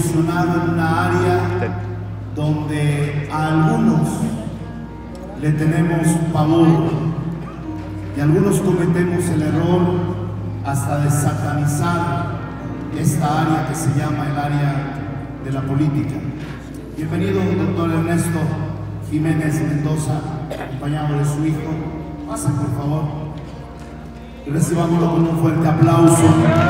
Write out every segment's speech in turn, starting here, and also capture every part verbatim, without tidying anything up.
incursionado en una área donde a algunos le tenemos pavor y algunos cometemos el error hasta de satanizar esta área que se llama el área de la política. Bienvenido, doctor Ernesto Jiménez Mendoza, acompañado de su hijo. Pasen, por favor, y recibámoslo con un fuerte aplauso.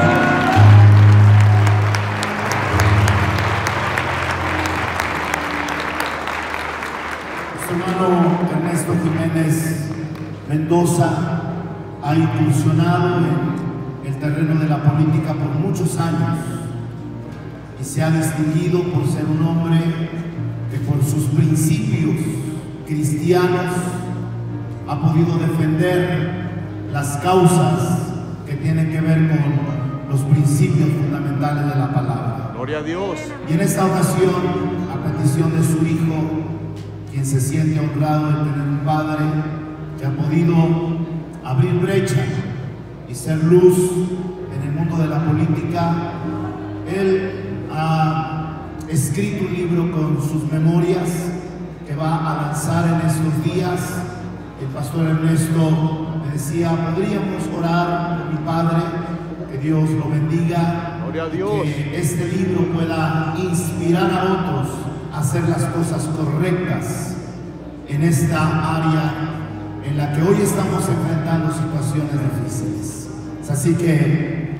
Su hermano Ernesto Jiménez Mendoza ha incursionado en el terreno de la política por muchos años y se ha distinguido por ser un hombre que por sus principios cristianos ha podido defender las causas que tienen que ver con los principios fundamentales de la palabra. Gloria a Dios. Y en esta ocasión, a petición de su hijo, quien se siente honrado de tener un padre que ha podido abrir brecha y ser luz en el mundo de la política, él ha escrito un libro con sus memorias que va a lanzar en estos días. El pastor Ernesto me decía, podríamos orar por mi padre, que Dios lo bendiga, Gloria a Dios. que este libro pueda inspirar a otros a hacer las cosas correctas en esta área en la que hoy estamos enfrentando situaciones difíciles. Así que,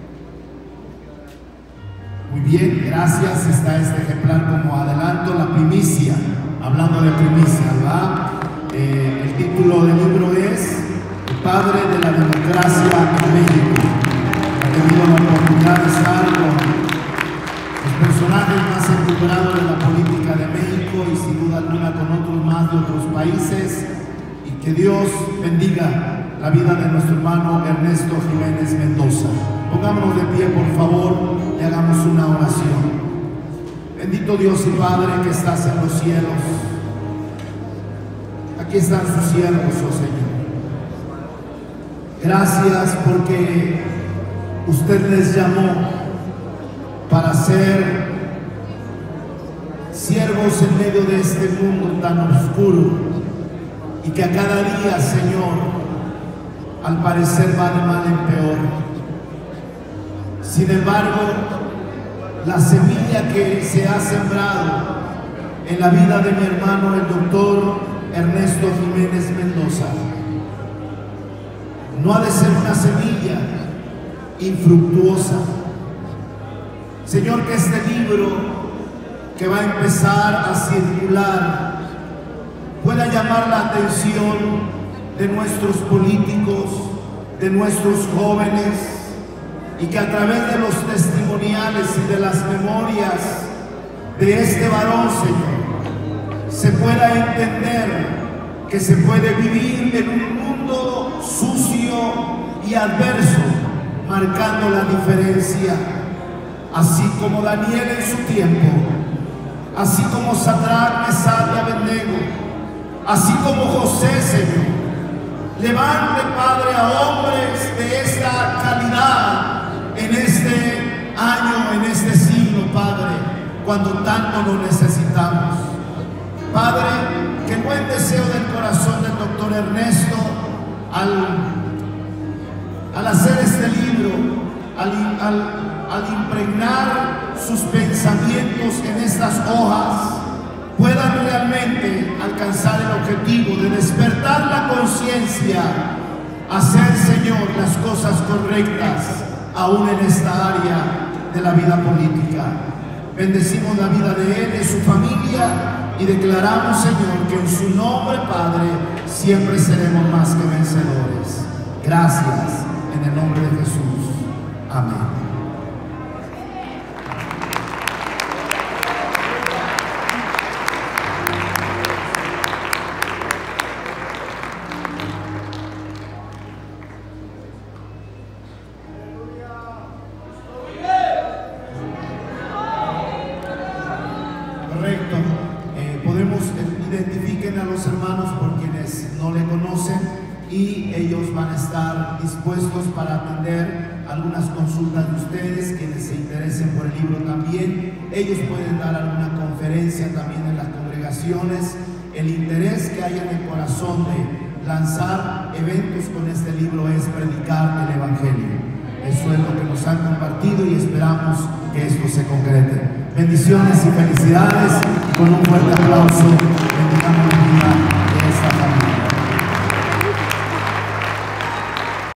muy bien, gracias. Está este ejemplar como adelanto, la primicia, hablando de primicia, ¿verdad? Eh, el título del libro es El Padre de la Democracia en México. He tenido la oportunidad de estar con los personajes más encumbrados de la política de México y sin duda alguna con otros más de otros países, y que Dios bendiga la vida de nuestro hermano Ernesto Jiménez Mendoza. Pongámonos de pie, por favor, y hagamos una oración. Bendito Dios y Padre que estás en los cielos, aquí están sus siervos, oh Señor. Gracias porque usted les llamó para ser siervos en medio de este mundo tan oscuro, y que a cada día, Señor, al parecer va de mal en peor. Sin embargo, la semilla que se ha sembrado en la vida de mi hermano, el doctor Ernesto Jiménez Mendoza, no ha de ser una semilla infructuosa. Señor, que este libro que va a empezar a circular pueda llamar la atención de nuestros políticos, de nuestros jóvenes, y que a través de los testimoniales y de las memorias de este varón, Señor, se pueda entender que se puede vivir en un mundo sucio y adverso, marcando la diferencia, así como Daniel en su tiempo, así como Sadrach, Mesach y Abednego, así como José, Señor. Levante, Padre, a hombres de esta calidad en este año, en este siglo, Padre, cuando tanto lo necesitamos. Padre, que buen deseo del corazón del doctor Ernesto al, al hacer este libro, al, al, al impregnar sus pensamientos en estas hojas, puedan realmente alcanzar el objetivo de despertar la conciencia, hacer, Señor, las cosas correctas, aún en esta área de la vida política. Bendecimos la vida de él, de su familia, y declaramos, Señor, que en su nombre, Padre, siempre seremos más que vencedores. Gracias, en el nombre de Jesús. Amén. Correcto. Eh, podemos, eh, identifiquen a los hermanos por quienes no le conocen, y ellos van a estar dispuestos para atender algunas consultas de ustedes, quienes se interesen por el libro también. Ellos pueden dar alguna conferencia también en las congregaciones. El interés que hay en el corazón de lanzar eventos con este libro es predicar el Evangelio. Eso es lo que nos han compartido y esperamos que esto se concrete. Bendiciones y felicidades. Con un fuerte aplauso, bendigamos la vida.